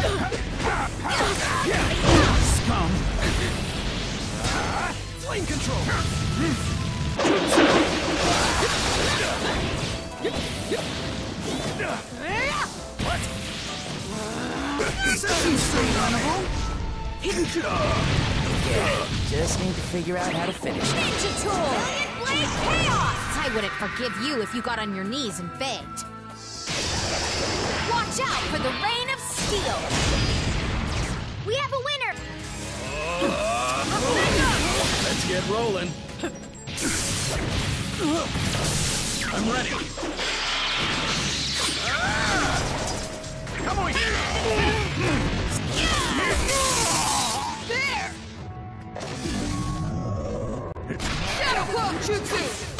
Scum! Flame control! What? Yeah, just need to figure out how to finish it. Ninja tool! Blade chaos! I wouldn't forgive you if you got on your knees and begged. Watch out for the rain of steel! We have a winner! Let's get rolling. I'm ready. Come on here! There! Shadow Clone Jutsu!